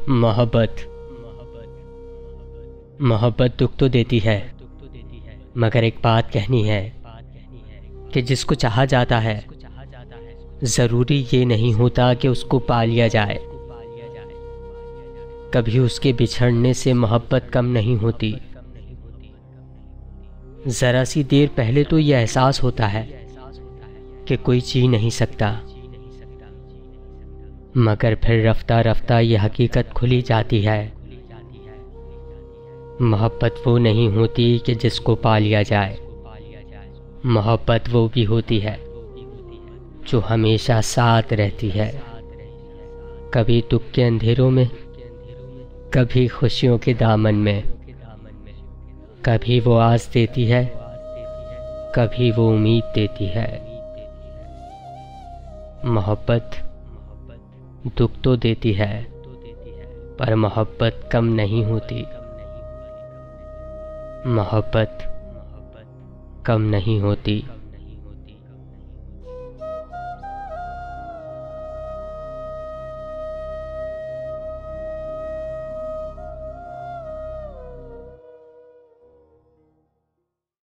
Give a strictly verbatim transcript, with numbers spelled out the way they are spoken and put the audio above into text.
मोहब्बत मोहब्बत दुख तो देती है, मगर एक बात कहनी है कि जिसको चाहा जाता है ज़रूरी ये नहीं होता कि उसको पा लिया जाए। कभी उसके बिछड़ने से मोहब्बत कम नहीं होती। ज़रा सी देर पहले तो ये एहसास होता है कि कोई जी नहीं सकता, मगर फिर रफ्ता रफ्ता ये हकीकत खुली जाती है। मोहब्बत वो नहीं होती कि जिसको पा लिया जाए। मोहब्बत वो भी होती है जो हमेशा साथ रहती है, कभी दुख के अंधेरों में, कभी खुशियों के दामन में। कभी वो आस देती है, कभी वो उम्मीद देती है। मोहब्बत दुख तो देती है, पर मोहब्बत कम नहीं होती। मोहब्बत कम नहीं होती।